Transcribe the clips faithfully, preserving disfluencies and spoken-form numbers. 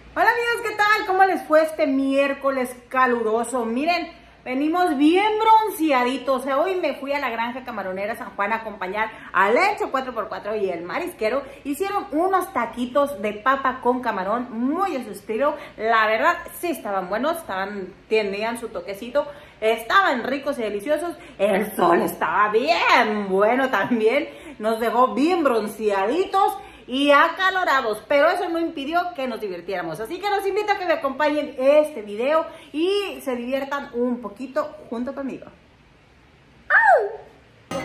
Hola amigos, ¿qué tal? ¿Cómo les fue este miércoles caluroso? Miren, venimos bien bronceaditos. O sea, hoy me fui a la granja camaronera San Juan a acompañar a Lencho cuatro por cuatro y el marisquero. Hicieron unos taquitos de papa con camarón, muy a su estilo. La verdad, sí estaban buenos, estaban, tenían su toquecito. Estaban ricos y deliciosos. El sol estaba bien bueno también. Nos dejó bien bronceaditos y acalorados, pero eso no impidió que nos divirtiéramos. Así que los invito a que me acompañen este video y se diviertan un poquito junto conmigo. ¡Au!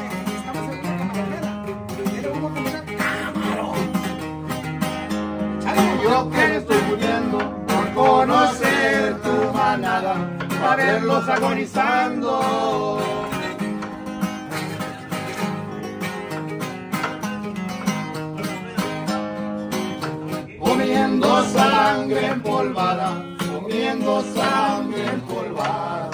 Yo que me estoy muriendo por conocer tu manada, para verlos agonizando. Comiendo sangre empolvada, comiendo sangre empolvada.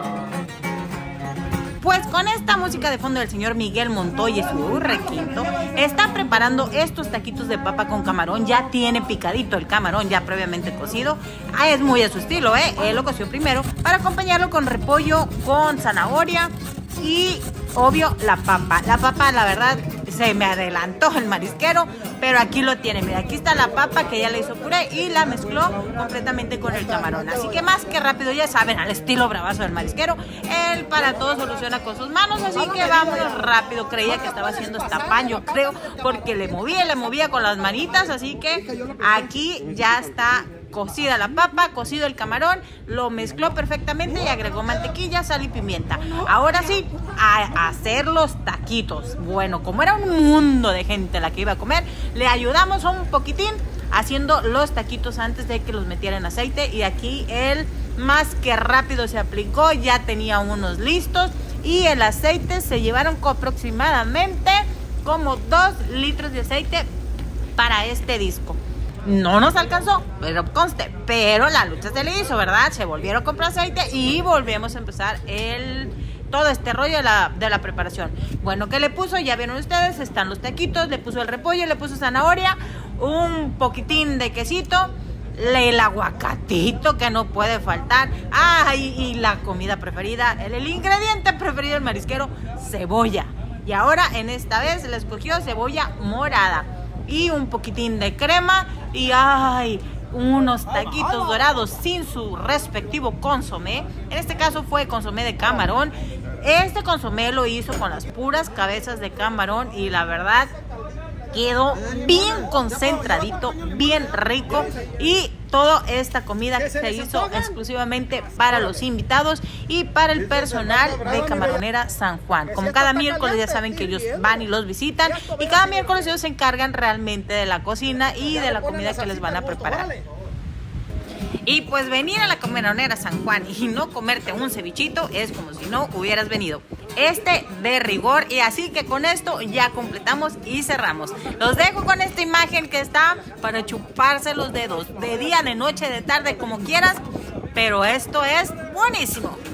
Pues con esta música de fondo del señor Miguel Montoya y su requinto, está preparando estos taquitos de papa con camarón. Ya tiene picadito el camarón, ya previamente cocido. Ah, es muy a su estilo, ¿eh? Él lo coció primero para acompañarlo con repollo, con zanahoria y, obvio, la papa. La papa, la verdad, se me adelantó el marisquero, pero aquí lo tiene. Mira, aquí está la papa que ya le hizo puré y la mezcló completamente con el camarón. Así que más que rápido, ya saben, al estilo bravazo del marisquero, él para todo soluciona con sus manos. Así que vámonos rápido. Creía que estaba haciendo esta pan, yo creo, porque le movía, le movía con las manitas. Así que aquí ya está cocida la papa, cocido el camarón, lo mezcló perfectamente y agregó mantequilla, sal y pimienta. Ahora sí, a hacer los taquitos. Bueno, como era un mundo de gente la que iba a comer, le ayudamos un poquitín haciendo los taquitos antes de que los metiera en aceite. Y aquí él más que rápido se aplicó, ya tenía unos listos. Y el aceite se llevaron aproximadamente como dos litros de aceite para este disco. No nos alcanzó, pero conste, pero la lucha se le hizo, ¿verdad? Se volvieron a comprar aceite y volvemos a empezar el todo este rollo de la, de la preparación. Bueno, ¿qué le puso? Ya vieron ustedes, están los taquitos, le puso el repollo, le puso zanahoria, un poquitín de quesito, el aguacatito que no puede faltar. Ah, y, y la comida preferida, el, el ingrediente preferido del marisquero, cebolla. Y ahora en esta vez le escogió cebolla morada y un poquitín de crema y ay, unos taquitos dorados sin su respectivo consomé. En este caso fue consomé de camarón. Este consomé lo hizo con las puras cabezas de camarón y la verdad quedó bien concentradito, bien rico. Y toda esta comida se hizo exclusivamente para los invitados y para el personal de Camaronera San Juan. Como cada miércoles ya saben que ellos van y los visitan y cada miércoles ellos se encargan realmente de la cocina y de la comida que les van a preparar. Y pues venir a la Camaronera San Juan y no comerte un cevichito es como si no hubieras venido. Este de rigor. Y así que con esto ya completamos y cerramos. Los dejo con esta imagen que está para chuparse los dedos. De día, de noche, de tarde, como quieras. Pero esto es buenísimo.